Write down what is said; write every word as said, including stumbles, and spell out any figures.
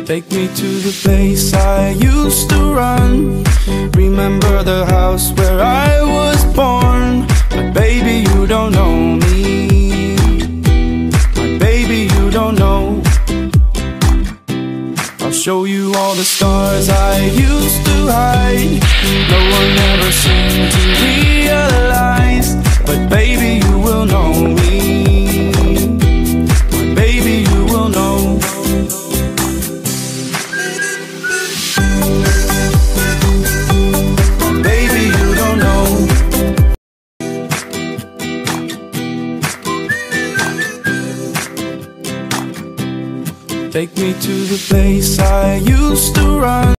Take me to the place I used to run. Remember the house where I was born. But baby, you don't know me. My baby, you don't know. I'll show you all the stars I used to hide. No one ever seemed to realize. But baby, you will know me. My baby, you will know. My baby, you don't know. Take me to the place I used to run.